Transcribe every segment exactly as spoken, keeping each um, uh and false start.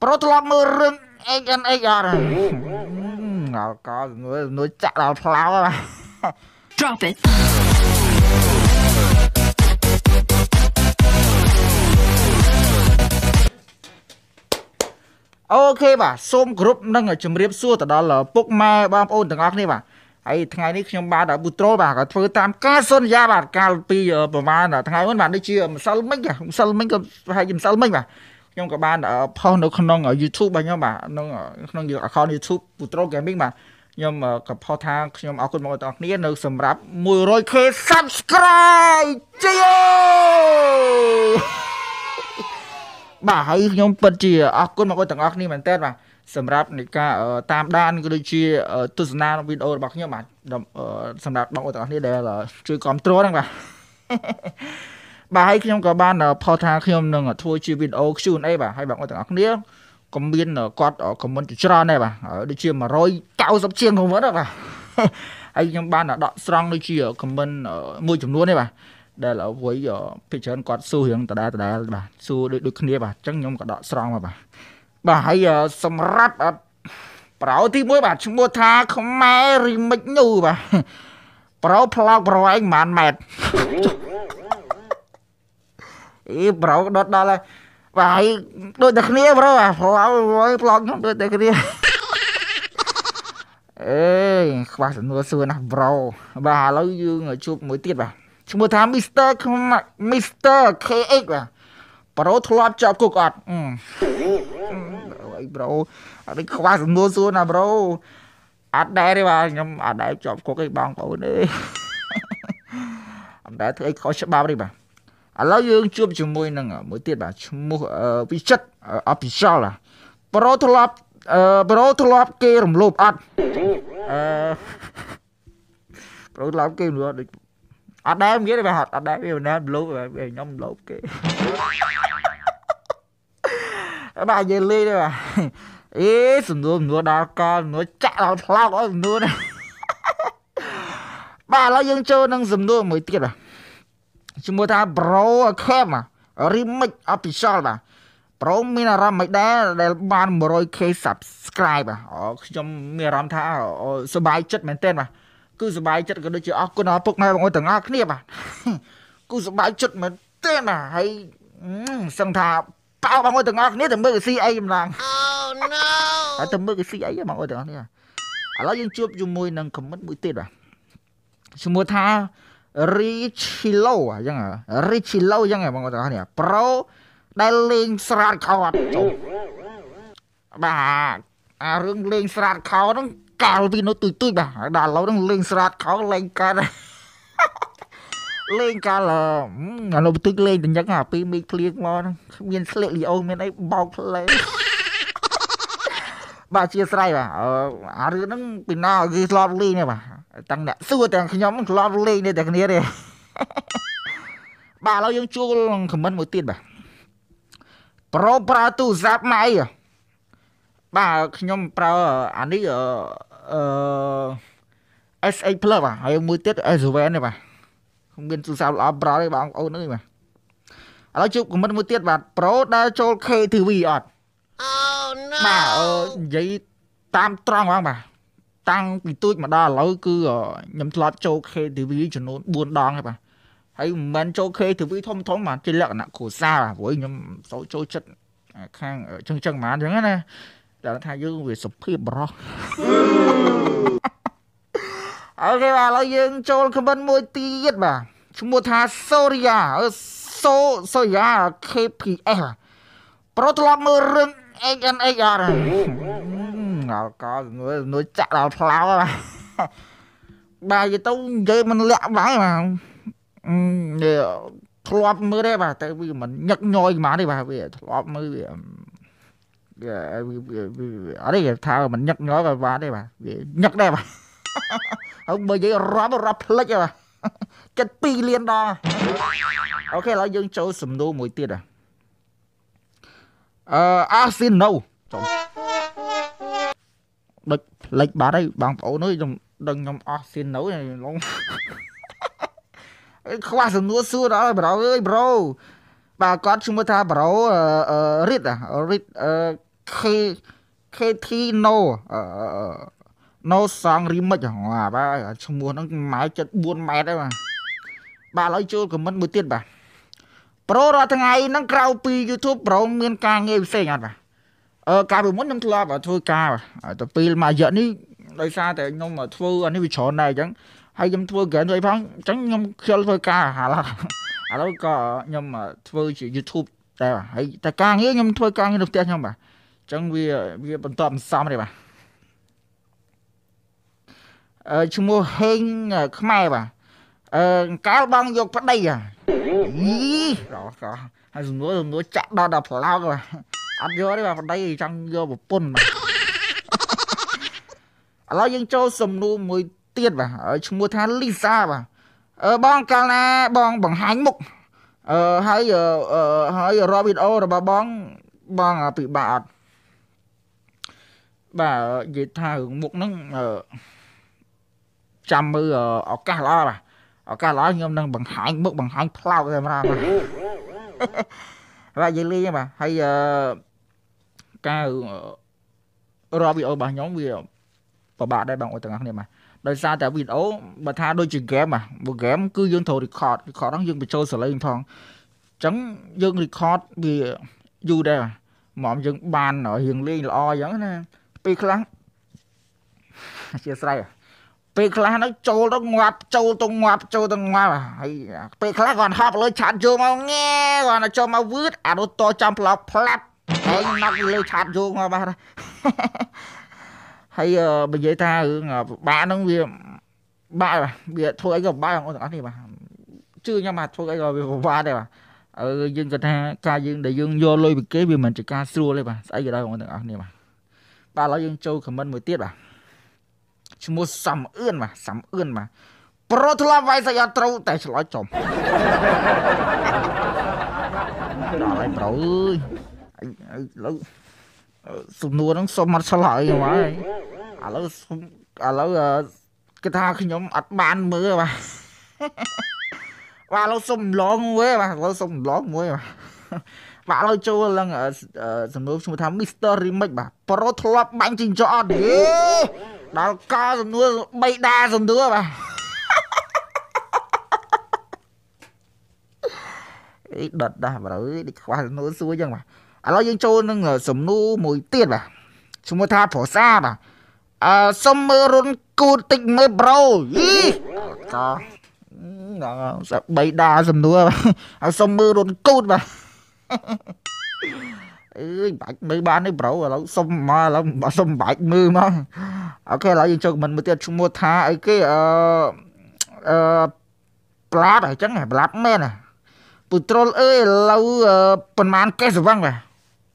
ប្រូធ្លាប់មើលរឿង ích en ích អត់ងល់កនួយចាក់ដល់ផ្លោ Drop it អូខេបាទសូមគ្រប់នឹងជម្រាបសួរទៅដល់ពុកម៉ែបងប្អូនទាំងអស់គ្នាបាទហើយថ្ងៃនេះខ្ញុំបាទប៊ូត្រូលបាទក៏ធ្វើតាមការសន្យាបាទកាលពីប្រហែលថ្ងៃមុនបាទដូចជាម្សិលមិញម្សិលមិញក៏ប្រហែលជាម្សិលមិញបាទខ្ញុំក៏បានផុសនៅក្នុង YouTube របស់ខ្ញុំបាទក្នុងក្នុង account YouTube ប៊ូត្រូល Gaming បាទខ្ញុំក៏ផុសថាខ្ញុំអរគុណបងប្អូនទាំងអស់គ្នានៅសម្រាប់ 100k Subscribe ជ័យបាទហើយខ្ញុំពិតជាអរគុណបងប្អូនទាំងអស់គ្នាមែនតើបាទសម្រាប់នៃការតាមដានក៏ដូចជាទស្សនាវីដេអូរបស់ខ្ញុំបាទសម្រាប់បងប្អូនទាំងអស់គ្នាដែលជួយគាំទ្រហ្នឹងបាទបាទហើយខ្ញុំក៏បានផុសថាខ្ញុំនឹងធ្វើជាវីដេអូ Q and A បាទហើយបងប្អូនទាំងអស់គ្នាក៏មានគាត់ខមមិនច្រើនដែរបាទដូចជា190ជាងខមមិនបាទហើយខ្ញុំបានដកស្រង់ដូចជាខមមិនមួយចំនួនទេបាទដែលអ្វីពីច្រើនគាត់សួររឿងដដែលដដែលបាទសួរដូចដូចគ្នាបាទអញ្ចឹងខ្ញុំក៏ដកស្រង់មកបាទបាទហើយសម្រាប់ប្រោទីមួយបាទឈ្មោះថាខ្មែរ Remix នោះបាទប្រោផ្លោកប្រវែងប្រហែលម៉ែត្រអីប្រោដុតដល់ហើយបាទហើយដូចតែគ្នាប្រោបាទផ្លោកផ្លោកខ្ញុំដូចតែគ្នាអេខ្វះសំណួរសួរណាស់ប្រោបាទឥឡូវយើងជួបមួយទៀតបាទឈ្មោះថា Mr. Mr. kx បាទប្រូធ្លាប់ជាប់គុកអត់អីប្រូអត់ខ្វះសំណួរសួរណាប្រូអត់ដែរទេបាទខ្ញុំអត់ដែរជាប់គុកទេបងប្អូនអើយអត់ដែរធ្វើអីខុសច្បាប់ទេបាទឥឡូវយើងជួបជាមួយនឹងមួយទៀតបាទឈ្មោះវិចិត្រ official ប្រូធ្លាប់ប្រូធ្លាប់គេរំលោភអត់អឺប្រូធ្លាប់គេរំលោភដូចអត់ដែរមានទេបាទអត់ដែរវាណាលោបខ្ញុំលោបគេបាទនិយាយលេងទេបាទអេសំណួរសំណួរដល់កលសំណួរចាក់ដល់ផ្លោកអើសំណួរនេះបាទឥឡូវយើងចូលនឹងសំណួរមួយទៀតបាទឈ្មោះថា Bro Cam Remix Official បាទ Bro មានអារម្មណ៍មិនដែរដែលបាន 100k Subscribe បាទអូខ្ញុំមានអារម្មណ៍ថាសប្បាយចិត្តមែនទែនបាទគឺសប្បាយចិត្តក៏ដូចជាអរគុណដល់ពុកម៉ែបងប្អូនទាំងអស់គ្នាបាទគឺសប្បាយចិត្តមែនទែនបាទហើយសឹងថាប៉ោបងប្អូនទាំងអស់គ្នាទៅមើលគេស៊ីអីម្លង Oh no ហើយទៅមើលគេស៊ីអីបងប្អូនទាំងអស់គ្នាឥឡូវយើងជួបជាមួយនឹង comment មួយទៀតបាទឈ្មោះថា Richilo អញ្ចឹង Richilo អញ្ចឹងបងប្អូនទាំងអស់គ្នាប្រូដែលលេងស្រាតខោអត់ចុះបាទអារឿងលេងស្រាតខោហ្នឹងកាលពីនោះទុយទុយបាទដល់ឥឡូវហ្នឹងលេងស្រាតខោលេងកើតលេងកាលអានោះបន្តិចលេងតែញឹកអាពីមីឃ្លៀងមកហ្នឹងមានស្លៀកលីអូមានអីបោកផ្លេបាទជាស្រ័យបាទអារឿងហ្នឹងពីណាគេធ្លាប់លេងទេបាទតាំងអ្នកសួរទាំងខ្ញុំធ្លាប់លេងនេះតែគ្នាទេបាទឥឡូវយើងជួលខមមិនមួយទៀតបាទប្រូប្រើទូរស័ព្ទម៉ៃបាទខ្ញុំប្រើអានេះអឺ S eight Plus បាទហើយមួយទៀត S seven នេះបាទខ្ញុំមានទូរស័ព្ទល្អប្រើទេបងប្អូនអើយបាទឥឡូវជួបខមមិនមួយទៀតបាទប្រូដែលចូល K ធី វី អត់ Oh no បាទនិយាយតាមត្រង់ហ្មងបាទតាំងពីទូចមកដល់ឥឡូវគឺខ្ញុំធ្លាប់ចូល K ធី វី ចំនួន4ដងហើយបាទហើយមិនមែនចូល K ធី វី ធំធំបាទជាលក្ខណៈគ្រួសារបាទព្រោះខ្ញុំសូវចូលចិត្តខាងចឹងចឹងហ្មងអញ្ចឹងណាតែថាយើងវាសុភាពបរោះអូខេបាទឥឡូវយើងចូលខមមិនមួយទៀតបាទឈ្មោះថា Soria So Soria เค พี เอส ប្រូធ្លាប់មើលរឿង ích en ích អត់ងល់កនួយចាក់ដល់ផ្លោបាទបាទនិយាយទៅនិយាយមិនលាក់បាំងបាទធ្លាប់មើលទេបាទតែវាមិនញឹកញយហ្មងទេបាទវាធ្លាប់មើលវាអរិយថាមិនញឹកញយបាទទេបាទវាញឹកដែរបាទហើយបើនិយាយរាប់រាប់ផ្លិចបាទចិត្តពីរលានដងអូខេឥឡូវយើងចូលសំណួរមួយទៀតអឺអាស៊ីណូចុះដូចផ្លិចបាត់ហើយបងប្អូនអើយខ្ញុំដឹងខ្ញុំអាស៊ីណូឡងខ្វះសំណួរសួរដល់ប្រូអើយប្រូបាទគាត់ឈ្មោះថាប្រូរីតរីត K K T no អឺ no song remix ហ៎បាទឈ្មោះហ្នឹងម៉ែចិត្តបួនម៉ែត្រហើយបាទបាទឥឡូវចូលខមមិនមួយទៀតបាទប្រូរាល់ថ្ងៃហ្នឹងក្រៅពី YouTube ប្រូមានការងារផ្សេងអត់បាទអឺកាលពីមុនខ្ញុំធ្លាប់ធ្វើការបាទទៅពេលមួយរយៈនេះដោយសារតែខ្ញុំធ្វើអានេះវាច្រើនដែរអញ្ចឹងហើយខ្ញុំធ្វើ game អីផងអញ្ចឹងខ្ញុំខ្ជិលធ្វើការហាល់ឥឡូវក៏ខ្ញុំធ្វើជា YouTube ដែរបាទហើយតែការងារខ្ញុំធ្វើការងារនៅផ្ទះខ្ញុំបាទអញ្ចឹងវាវាបន្តមិនសមទេបាទអឺឈ្មោះហេងខ្មែរបាទអឺកាលបងយកប្តីហ៎យីរកក៏ហើយសំណួរសំណួរចាក់ដល់ដល់ផ្លោកបាទអត់យកទេបាទប្តីចង់យកប្រពន្ធបាទឥឡូវយើងចូលសំណួរមួយទៀតបាទឈ្មោះថាលីសាបាទអឺបងកាលណាបងបង្ហាញមុខអឺហើយអឺហើយរកវីដេអូរបស់បងបងពិបាកអត់បាទនិយាយថារឿងមុខហ្នឹងអឺចាំមើលឱកាសល្អបាទឱកាសល្អខ្ញុំនឹងបង្ហាញមុខបង្ហាញផ្លោកតែម្ដងបាទនិយាយលេងបាទហើយអឺការរកវីដេអូរបស់ខ្ញុំវាពិបាកដែរបងប្អូនទាំងអស់គ្នាបាទដោយសារតែវីដេអូបើថាដូចជា game បាទមួយ game គឺយើងត្រូវ record record ហ្នឹងយើងបញ្ចូលសលេងផងអញ្ចឹងយើង record វាយូរដែរបាទមកយើងបានរៀងលេងល្អអញ្ចឹងណាពេលខ្លះអធិស្ឋានពេលខ្លះហ្នឹងចូលទៅងាប់ចូលទៅងាប់ចូលទៅងាប់ហើយពេលខ្លះគាត់ហប់លើឆាតយកមកងែគាត់ចូលមកវឺតអានោះតចាំផ្លោកផ្លាប់ហើយណាត់លើឆាតយកមកបាទហើយនិយាយថារឿងបាក់ហ្នឹងវាបាក់វាធ្វើអីក៏បាក់បងប្អូនទាំងអស់នេះបាទជឿខ្ញុំបាទធ្វើអីក៏វាពិបាកដែរបាទអឺយើងគាត់ថាការយើងដែលយើងយកលុយពីគេវាមិនជាការស្រួលទេបាទស្អីក៏ដោយបងប្អូនទាំងអស់នេះបាទបាទឥឡូវយើងចូល comment មួយទៀតបាទឈ្មោះសំអឿនបាទសំអឿនបាទប្រូធ្លាប់វាយសាច់អត់ត្រូវតែឆ្លោយចំដល់ហើយប្រូអើយឥឡូវសំណួរហ្នឹងសុំអត់ឆ្លើយហ្មងឥឡូវឥឡូវគេថាខ្ញុំអត់បានមើលបាទបាទឥឡូវសុំឡងមួយបាទឥឡូវសុំឡងមួយបាទបាទឥឡូវចូលឡើងសំណួរឈ្មោះថា Mister Remix បាទប្រូធ្លាប់បាញ់ជីងចក់អត់យេដល់កសំណួរបីដាសំណួរបាទអីដុតដាស់បើអើយដូចខ្វះសំណួរសួរចឹងបាទឥឡូវយើងចូលនឹងសំណួរមួយទៀតបាទឈ្មោះថាប្រសាបាទអឺសុំមើលរុនគូតតិចមើលប្រូយីកដល់សបីដាសំណួរហើយសុំមើលរុនគូតបាទអើយបាច់មើលបានទេប្រូឥឡូវសុំមកឥឡូវបើសុំបាច់មើលមកអូខេឥឡូវយើងចូលមិនមួយទៀតឈ្មោះថាអីគេអឺអឺប្លាតអញ្ចឹងប្លាតមែនហ៎ពូត្រូលអើយឥឡូវប៉ុន្មានកេះស្វឹងបាទ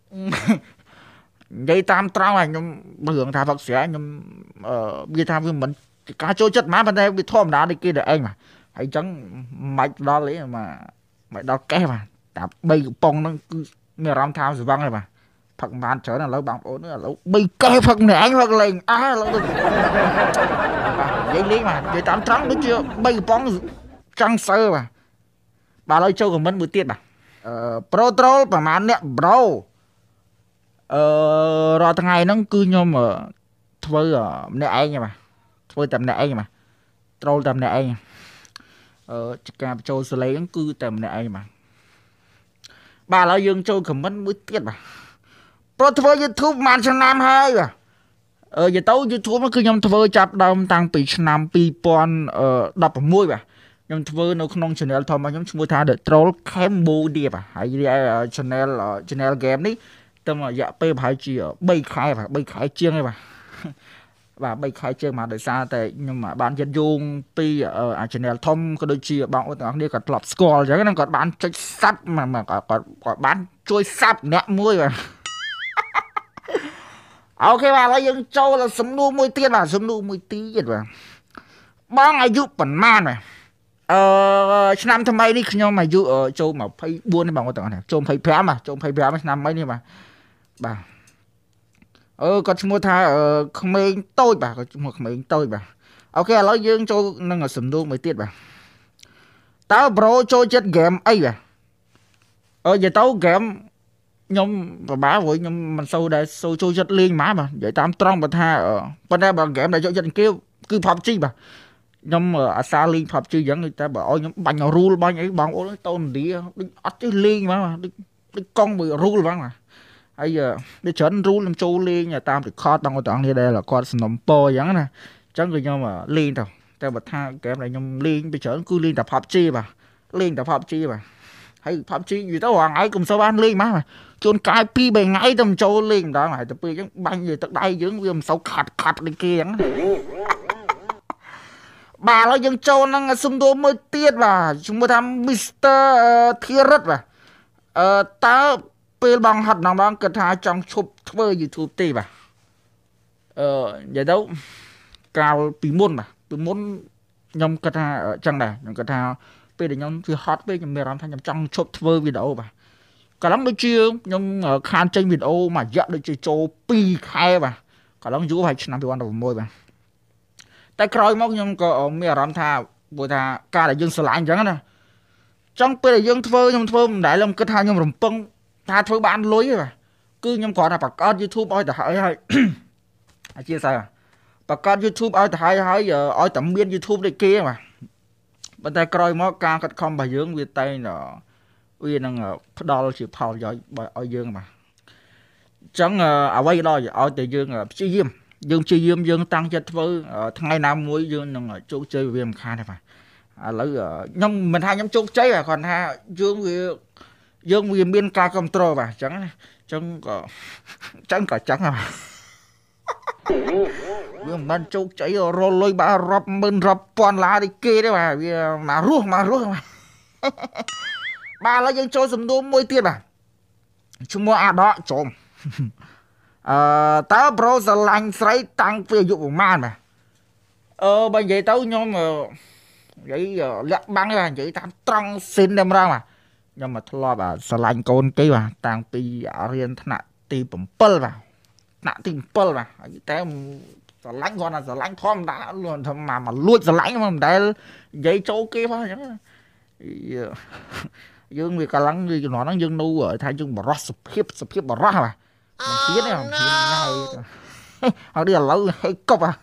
និយាយតាមត្រង់ហើយខ្ញុំរឿងថាផឹកស្រាខ្ញុំអឺវាថាវាមិនការចូលចិត្តហ្មងប៉ុន្តែវាធម្មតាដូចគេតែឯងបាទហើយអញ្ចឹងមិនដល់ទេមកមិនដល់កេះបាទតែបីកំប៉ុងហ្នឹងគឺមានអារម្មណ៍ថាស្វឹងហើយបាទផឹកបានច្រើនឥឡូវបងប្អូនឥឡូវបីកេះផឹកម្នាក់ឯងផឹកលេងអើឥឡូវនិយាយលេងបាទនិយាយតាមត្រង់ដូចជាបីកំប៉ុងចង់សើបាទបាទឥឡូវចូលខមមិនមួយទៀតបាទអឺប្រូត្រូលប្រហែលអ្នកប្រូអឺរាល់ថ្ងៃហ្នឹងគឺខ្ញុំធ្វើម្នាក់ឯងបាទធ្វើតែម្នាក់ឯងបាទត្រូលតែម្នាក់ឯងអឺការបញ្ចូលសលេងហ្នឹងគឺតែម្នាក់ឯងបាទបាទឥឡូវយើងចូលខមមិនមួយទៀតបាទប្រូធ្វើ YouTube ប្រហែលឆ្នាំហើយបាទអឺនិយាយទៅ YouTube គឺខ្ញុំធ្វើចាប់ដើមតាំងពីឆ្នាំពីរពាន់ដប់ប្រាំមួយបាទខ្ញុំធ្វើនៅក្នុង channel ធំរបស់ខ្ញុំឈ្មោះថា The Troll Cambodia បាទហើយ channel channel game នេះតែរយៈពេលប្រហែលជាបីខែបាទបីខែជាងហើយបាទបាទបីខែជាងមកដោយសារតែខ្ញុំបានយត់យោងពីអា channel ធំក៏ដូចជាបងប្អូនទាំងអស់គ្នាក៏ធ្លាប់ស្គាល់អញ្ចឹងហ្នឹងគាត់បានចុច sub មកគាត់គាត់បានជួយ sub អ្នកមួយបាទអូខេបាទឥឡូវយើងចូលដល់សំណួរមួយទៀតបាទសំណួរមួយទៀតបាទបងអាយុប៉ុន្មានបាទអឺឆ្នាំថ្មីនេះខ្ញុំអាយុចូលยี่สิบสี่ទេបងប្អូនទាំងអស់គ្នាចូលยี่สิบห้បាទចូលยี่สิบห้ឆ្នាំថ្មីនេះបាទបាទអឺគាត់ឈ្មោះថាក្មេងតូចបាទគាត់ឈ្មោះក្មេងតូចបាទអូខេឥឡូវយើងចូលនឹងសំណួរមួយទៀតបាទតើប្រូចូលចិត្តហ្គេមអីបាទអឺនិយាយទៅហ្គេម nhóm và bá với nhóm mình sâu đây sâu trôi chất liên má mà vậy tam trong và tha ở bên đây bằng game này cho dân kêu cứ pop chi mà nhóm ở xa liên pop chi dẫn người ta bảo ôi nhóm bánh rule bao nhiêu bằng ôi tôn đi ắt chứ liên mà đi con bị rule vắng mà bây giờ đi chấn rule làm châu liên nhà tam thì khó bằng toàn như đây là con sном po giống nè chẳng người nhau mà liên thôi ta bật tha game này nhóm liên bị chấn cứ liên tập pop chi mà liên tập pop chi mà hay pop chi gì tao hoàng ấy cùng sao ban liên má mà chôn cái pi bề ngay tầm châu liên đó mà tập pi giống banh gì tận đây dưỡng viêm sáu khát khát đi kia bà nói dân châu năng xung đột mới tiết và chúng tôi tham Mister Thia rất và ờ ta pe bằng hạt năng bằng cái thà trong chụp với YouTube tì bà ờ vậy đâu cao tí môn mà tí môn nhom cái thà ở trong này nhom cái thà pe để nhom thì hot pe nhom mẹ làm thay nhom trong chụp với video bà cả lắm mới chưa nhom khan trên video mà dặn được chơi châu pi khai bà cả lắm chú phải năm mươi đầu môi bà tại coi móc nhưng có mẹ làm tha bồi tha ca là dương sờ lại chẳng nè trong bây giờ dương thơ nhưng thơ đại lâm cái tha nhưng rồng pông tha thơ bán lối rồi cứ nhưng còn là bà con YouTube ơi hỏi hay chia sẻ bà con YouTube ơi hay hay giờ ơi tầm biên YouTube đây kia mà bên tay coi móc ca cách không bà dương việt tây nó uy năng đo chịu phao rồi ở dương mà chẳng ở quay đó ở từ dương ở chi diêm dương chi dương dương tăng chất với tháng năm muối dương nông ở chỗ chơi viêm khai này phải à, lấy ở nhưng mình hai nhóm chỗ chơi à còn ha dương vì dương vì biên ca control và chẳng chẳng có chẳng có chẳng à nhưng mình chỗ chơi rồi lôi ba rập mình rập toàn lá đi kia đấy mà mà ruột mà ruột mà ba lấy dương chơi sầm đốm môi tiền à chúng mua à đó trộm ờ tao pro giờ lành sấy tăng về dụng man mà ờ bây giờ tao nhóm mà vậy lẹ băng là vậy tao trăng xin đem ra mà nhưng mà lo bà giờ lành con cái mà tăng pi ở riêng nạ ti bấm pal vào nạ ti pal vào tao giờ lành con là giờ lành thom đã luôn thầm mà mà luôn giờ lành mà để vậy chỗ kia thôi dương vì cả lăng vì nó đang dương nu ở thay dương bỏ sụp hiếp sụp hiếp bỏ ra mà mình biết đấy không họ đi là lâu hay cốc à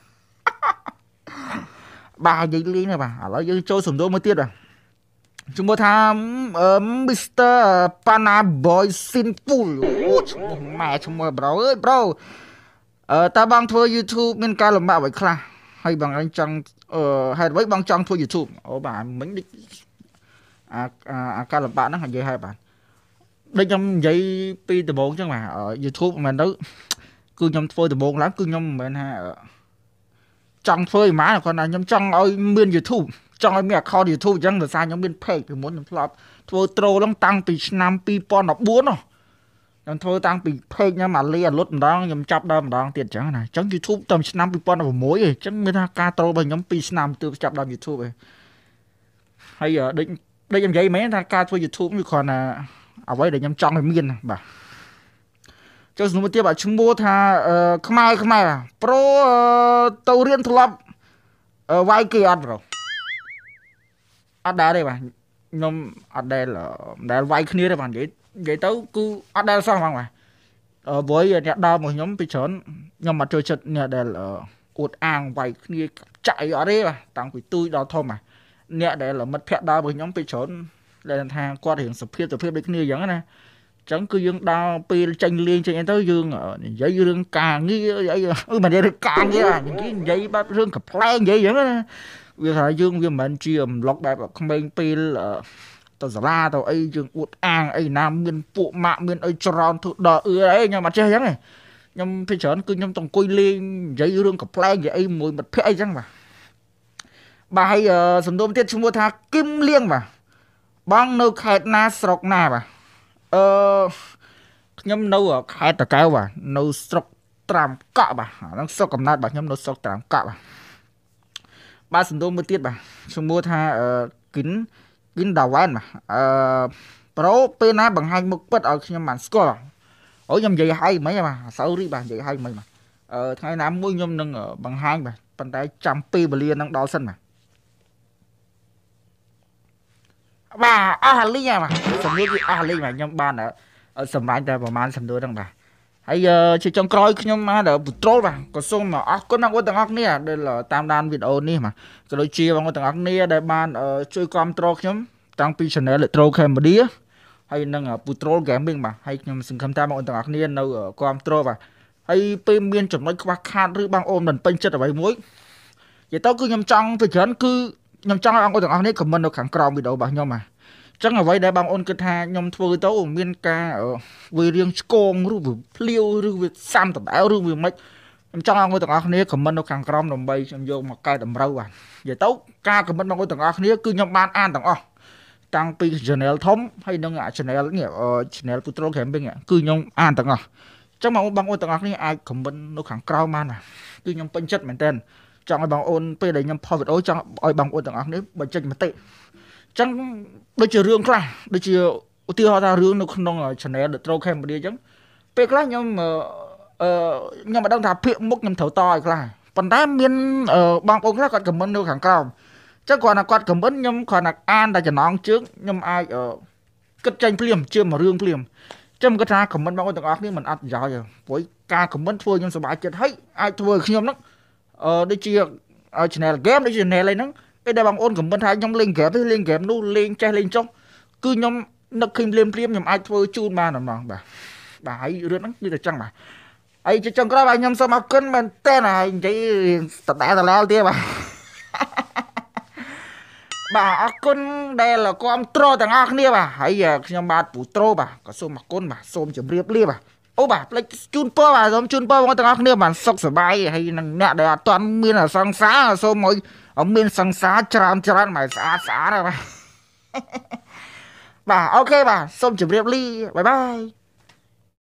ba giây liên này bà ở dương châu sùng đô mới tiết à chúng tôi tham Mister Pana Boy Sinful mẹ chúng tôi bro ơi bro ờ ta bằng thua YouTube bên ca làm bạo vậy khla hay bằng anh chăng ờ hay với bằng chăng thua YouTube ở bạn mình đi à à ca làm bạn nó hành gì hai bạn đây trong vậy pi từ bốn chứ mà ở YouTube mà đó cứ nhom phơi từ bốn lắm cứ nhom mình ha trong phơi má là con này nhom trong ơi miền YouTube trong ơi mẹ kho YouTube chẳng là sao nhom miền page thì muốn nhom flop thôi trâu lắm tăng từ năm pi pon nó bốn rồi nhom thôi tăng từ page nha mà lia lốt đó nhom chắp đó mà đó tiền chẳng này chẳng YouTube tầm năm pi pon là mối rồi chẳng người ta ca trâu bằng nhom pi năm từ chắp đó YouTube rồi hay giờ định đây nhom vậy mấy ta ca thôi YouTube như còn là ở đây để nhom trong cái miền này bà cho dù một tiếp bảo chúng mua tha không ai không ai à pro tàu riêng thu lập vay kia ăn rồi ăn đá đây bà nhom ăn đây là để vay kia đây bà vậy vậy tao cứ ăn đây sao mà ở với nhà đào một nhóm bị chớn nhưng mà chơi chật nhà đây là cột ang vay kia chạy ở đây mà tăng quỷ tươi đào thôi mà nhà đây là mất phép đào một nhóm bị chớn lên thang qua hiện sập phiết sập phiết đấy kia giống này chẳng cứ dương đau pi tranh liên trên tới dương ở giấy dương càng nghĩ vậy ừ mà đây càng vậy à những cái giấy bắt dương cặp plan vậy vậy đó vì thời dương vì mình chiêm lọc đại và không bên pi là tao giả la tao ấy dương uất an ấy nam miền phụ mạng miền ấy tròn thuộc đỏ ừ ấy nhưng mà chơi giống này nhưng phải chọn cứ nhom tòng coi liên giấy dương cặp plan vậy ấy mùi mật phê chẳng mà bài sầm đôm tiết chúng mua tha kim liên mà băng nâu khẹt na sọc na mà ờ nhâm nâu ở khai tờ cao và nâu sọc tram cọ bà nó sọc cầm nát bà nhâm nâu sọc tram cọ bà ba sừng đô mới tiết bà chúng mua tha ờ kín kín đào ván mà ờ pro pena bằng hai mức bất ở nhâm màn score ở nhâm vậy hay mấy mà sáu đi bà vậy hay mấy mà ờ thay nam mũi nhâm nâng ở bằng hai bà bàn tay trăm pi bờ liên đang đo sân mà và à lý nha mà xong biết à lý mà nhâm ban ở អត់សម្រាប់តែប្រហែលសំដួលហ្នឹងបាទហើយជាចុងក្រោយខ្ញុំមកដល់ពូត្រូលបាទក៏សូមអរគុណបងប្អូនទាំងអស់គ្នាដែលតាមដានវីដេអូនេះបាទក៏ដូចជាបងប្អូនទាំងអស់គ្នាដែលបានជួយគាំទ្រខ្ញុំតាំងពី channel Retro Cambodia ហើយនឹងពូត្រូល Gaming បាទហើយខ្ញុំសង្ឃឹមថាបងប្អូនទាំងអស់គ្នានៅគាំទ្របាទហើយពេលមានចំណុចខ្វះខាតឬបងប្អូនមិនពេញចិត្តអ្វីមួយនិយាយទៅគឺខ្ញុំចង់ទៅច្រើនគឺខ្ញុំចង់ឲ្យបងប្អូនទាំងអស់គ្នា comment នៅខាងក្រោមវីដេអូរបស់ខ្ញុំបាទចឹងអ្វីដែលបងប្អូនគិតថាខ្ញុំធ្វើទៅមានការវារៀងឆ្កងឬវាភ្លាវឬវាសាំដដែលឬវាមិនខ្ញុំចង់ឲ្យបងប្អូនទាំងអស់គ្នា comment នៅខាងក្រោមដើម្បីខ្ញុំយកមកកែតម្រូវបាទនិយាយទៅការ comment បងប្អូនទាំងអស់គ្នាគឺខ្ញុំបានអានទាំងអស់តាំងពី channel ធំហើយនឹង channel នេះ channel Putro Gaming គឺខ្ញុំអានទាំងអស់ចឹងបងប្អូនទាំងអស់គ្នាអាច comment នៅខាងក្រោមបានបាទគឺខ្ញុំពេញចិត្តមែនតើចង់ឲ្យបងប្អូនពេលដែលខ្ញុំផុសវីដេអូចង់ឲ្យបងប្អូនទាំងអស់គ្នាបញ្ចេញមតិចឹងដូចជារឿងខ្លះដូចជាឧទាហរណ៍ថារឿងនៅក្នុង channel Retro Cambodia ចឹងពេលខ្លះខ្ញុំអឺខ្ញុំមិនដឹងថាភាគមុខខ្ញុំត្រូវតឲ្យខ្លះប៉ុន្តែមានបងប្អូនខ្លះគាត់ comment នៅខាងក្រោមចឹងគាត់ណាគាត់ comment ខ្ញុំគ្រាន់តែអានតែចំណងជើងខ្ញុំអាចគិតចេញភ្លាមជាមួយរឿងភ្លាមចឹងគាត់ថា comment បងប្អូនទាំងអស់គ្នាមិនអត់ប្រយោជន៍ព្រោះការ comment ធ្វើខ្ញុំសប្បាយចិត្តហើយអាចធ្វើឲ្យខ្ញុំហ្នឹងអឺដូចជា channel game ដូចជា channel អីហ្នឹងពេលដែលបងប្អូន comment ថាខ្ញុំលេង game ទេលេង game នោះលេងចេះលេងចុះគឺខ្ញុំនឹកឃើញភ្លាមភ្លាមខ្ញុំអាចធ្វើជូនបានហ្មងបាទបាទហើយរឿងហ្នឹងគឺតែចឹងបាទហើយចុងក្រោយបាទខ្ញុំសូមអរគុណមែនតើហើយនិយាយដដែលដដែលទៀតបាទបាទអរគុណដែលគាំទ្រទាំងអស់គ្នាបាទហើយខ្ញុំបាទពូត្រូបាទក៏សូមអរគុណបាទសូមជម្រាបលាបាទអូបាទផ្លេចជូនពរបាទសូមជូនពរបងទាំងអស់គ្នាបាទសុខសប្បាយហើយនឹងអ្នកដែលអត់ទាន់មានសង្សារសូមឲ្យមានសង្សារច្រើនច្រើនមកស្អាតស្អាតបាទបាទអូខេបាទសូមជម្រាបលាបាយបាយ